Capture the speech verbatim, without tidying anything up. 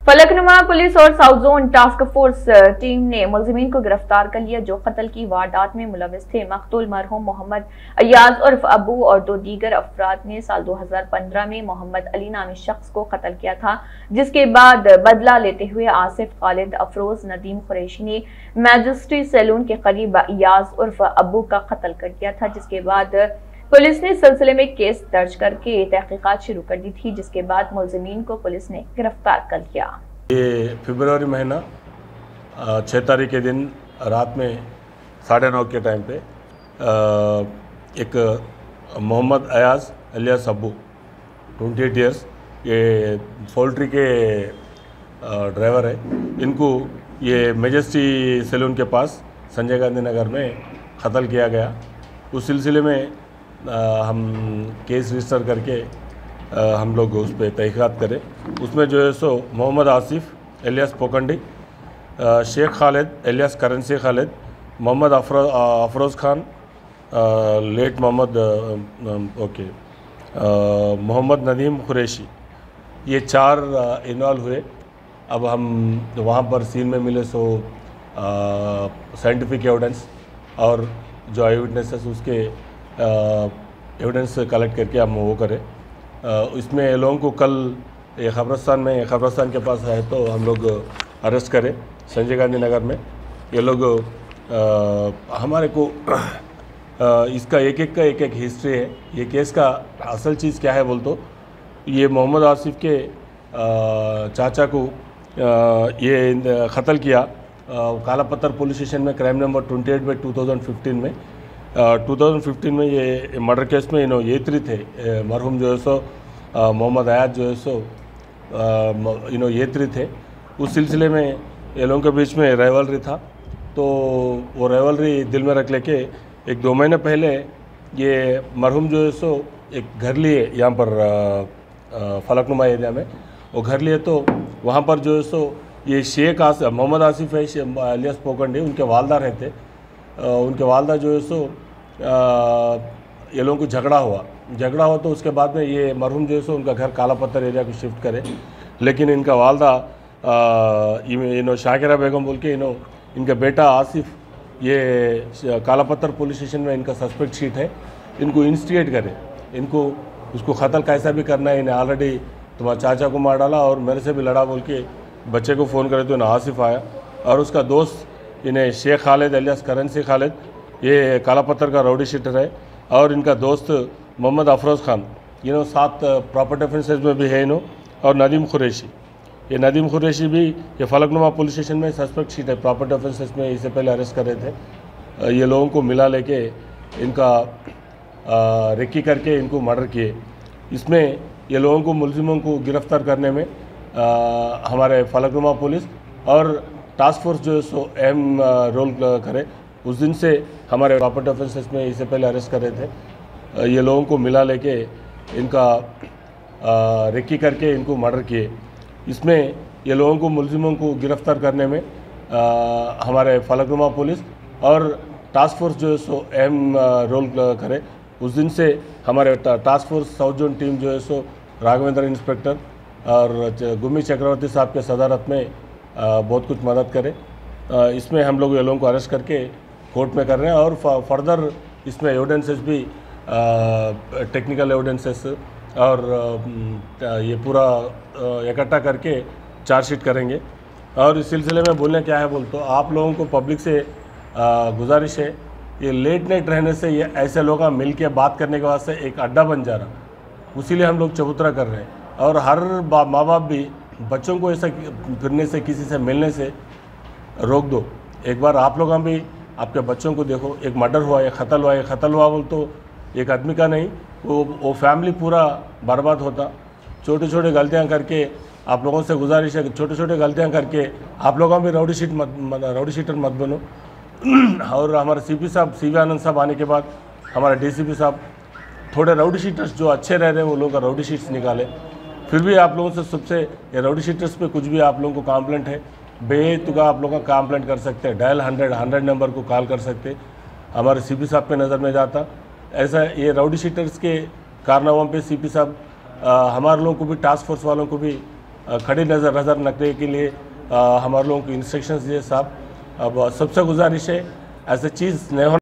Falaknuma police और south zone task force team ने मुलजिमीन को गिरफ्तार कर लिया जो कत्ल की वारदात में मुलविस थे। मकतूल मरहूम मोहम्मद अयाज उर्फ अबू और दो दीगर अफराद ने साल दो हजार पंद्रह में मोहम्मद अली नामी शख्स को कत्ल किया था, जिसके बाद बदला लेते हुए आसिफ खालिद अफरोज नदीम कुरैशी ने मैजेस्टी सैलून के करीब अयाज उर्फ अबू का कत्ल कर दिया था, जिसके बाद पुलिस ने सिलसिले में केस दर्ज करके तहकीकात शुरू कर दी थी, जिसके बाद मुलजिमीन को पुलिस ने गिरफ्तार कर लिया। ये फरवरी महीना छः तारीख के दिन रात में साढ़े नौ के टाइम पे एक मोहम्मद अयाज अलियास अब्बू अट्ठाईस इयर्स, ये पोल्ट्री के ड्राइवर है। इनको ये मेजेस्टी सैलून के पास संजय गांधी नगर में कत्ल किया गया। उस सिलसिले में आ, हम केस रजिस्टर करके आ, हम लोग उस पर तहकीकात करें। उसमें जो है सो Mohammed Asif alias Pokandi, Sheikh Khalid alias currency Khalid, Mohammed अफरो अफरोज़ खान, लेट मोहम्मद ओके मोहम्मद नदीम कुरैशी, ये चार इन्वॉल्व हुए। अब हम वहाँ पर सीन में मिले सो साइंटिफिक एविडेंस और जो आई विटनेसेस उसके एविडेंस कलेक्ट करके हम वो करें। इसमें लोगों को कल ये खबरस्तान में खबरस्तान के पास है तो हम लोग अरेस्ट करें संजय गांधी नगर में। ये लोग आ, हमारे को आ, इसका एक एक का एक एक हिस्ट्री है। ये केस का असल चीज़ क्या है बोल तो ये मोहम्मद आसिफ के आ, चाचा को आ, ये कत्ल किया काला पत्थर पुलिस स्टेशन में क्राइम नंबर अट्ठाईस बाई टू थाउजेंड फिफ्टीन में टू थाउजेंड फिफ्टीन में ये मर्डर केस में इन्हों ये थ्री थे। मरहूम जो है सो मोहम्मद अयाज जो है सो इन्हों ये थ्री थे। उस सिलसिले में ये लोगों के बीच में राइवलरी था, तो वो राइवलरी दिल में रख लेके एक दो महीने पहले ये मरहूम जो है सो एक घर लिए यहाँ पर फलकनुमा एरिया में। वो घर लिए तो वहाँ पर जो है सो ये शेख आसिफ मोहम्मद आसिफ है अलियास पोकंडी, उनके वालदा रहते। उनके वालदा जो है सो ये लोगों को झगड़ा हुआ झगड़ा हुआ तो उसके बाद में ये मरहूम जो है सो उनका घर काला पत्थर एरिया को शिफ्ट करे। लेकिन इनका वालदा इनो शाकिरा बेगम बोल के इनो इनका बेटा आसिफ ये काला पत्थर पुलिस स्टेशन में इनका सस्पेक्ट शीट है, इनको इंस्टिगेट करे, इनको उसको कत्ल कैसा भी करना है। इन्हें ऑलरेडी तुम्हारे चाचा को मार डाला और मेरे से भी लड़ा बोल के बच्चे को फ़ोन करे तो इन्हें आसिफ आया और उसका दोस्त इन्हें शेख खालिद एलियास करेंसी खालिद, ये काला पत्थर का राउडी शीटर है, और इनका दोस्त मोहम्मद अफरोज़ खान, इन्हों सात प्रॉपर्टी ऑफेंसेस में भी है इन्हों, और नदीम कुरैशी। ये नदीम कुरैशी भी ये फलकनुमा पुलिस स्टेशन में सस्पेक्ट शीट है, प्रॉपर्टी ऑफेंसेस में इससे पहले अरेस्ट करे थे। ये लोगों को मिला लेके इनका रेकी करके इनको मर्डर किए। इसमें ये लोगों को मुलजिमों को गिरफ्तार करने में आ, हमारे फलकनुमा पुलिस और टास्क फोर्स जो है सो अहम रोल करे। उस दिन से हमारे प्रॉपर्टी ऑफेंसेस में इससे पहले अरेस्ट करे थे। ये लोगों को मिला लेके इनका रेकी करके इनको मर्डर किए। इसमें ये लोगों को मुलजिमों को गिरफ्तार करने में आ, हमारे फलकनुमा पुलिस और टास्क फोर्स जो है सो अहम रोल करे। उस दिन से हमारे task force south zone team जो है सो राघवेंद्र इंस्पेक्टर और गुम्मी चक्रवर्ती साहब के सदारत में आ, बहुत कुछ मदद करे। आ, इसमें हम लोग ये लोगों को अरेस्ट करके कोर्ट में कर रहे हैं और फर्दर इसमें एविडेंसेस भी टेक्निकल एविडेंसेस और आ, ये पूरा इकट्ठा करके चार्जशीट करेंगे। और इस सिलसिले में बोलने क्या है बोल तो आप लोगों को पब्लिक से आ, गुजारिश है, ये लेट नाइट रहने से ये ऐसे लोग मिल के बात करने के वास्ते एक अड्डा बन जा रहा, उसीलिए हम लोग चबूतरा कर रहे हैं। और हर माँ बाप भी बच्चों को ऐसा फिरने से किसी से मिलने से रोक दो। एक बार आप लोग भी आपके बच्चों को देखो, एक मर्डर हुआ, एक कत्ल हुआ, एक कत्ल हुआ बोल तो एक आदमी का नहीं, वो वो फैमिली पूरा बर्बाद होता। छोटे छोटे गलतियां करके आप लोगों से गुजारिश है, छोटे छोटे गलतियां करके आप लोगों भी राउडी शीट मत राउडी शीटर मत बनो। और हमारे सीपी साहब सी वी आनंद साहब आने के बाद हमारे डीसीपी साहब थोड़े राउडी शीटर्स जो अच्छे रह रहे हैं वो लोग राउडी शीट्स निकाले। फिर भी आप लोगों से सबसे ये राउडी शीटर्स पे कुछ भी आप लोगों को कंप्लेंट है, बेतुका आप लोगों का कंप्लेंट कर सकते हैं। डायल हंड्रेड हंड्रेड नंबर को कॉल कर सकते, हमारे सीपी साहब पे नज़र में जाता। ऐसा ये राउडी शीटर्स के कारनामों पे सीपी साहब हमारे लोगों को भी टास्क फोर्स वालों को भी अ, खड़ी नज़र नज़र रखने के लिए अ, हमारे लोगों को इंस्ट्रक्शंस दिए साहब। अब सबसे गुजारिश है ऐसी चीज़ नहीं होना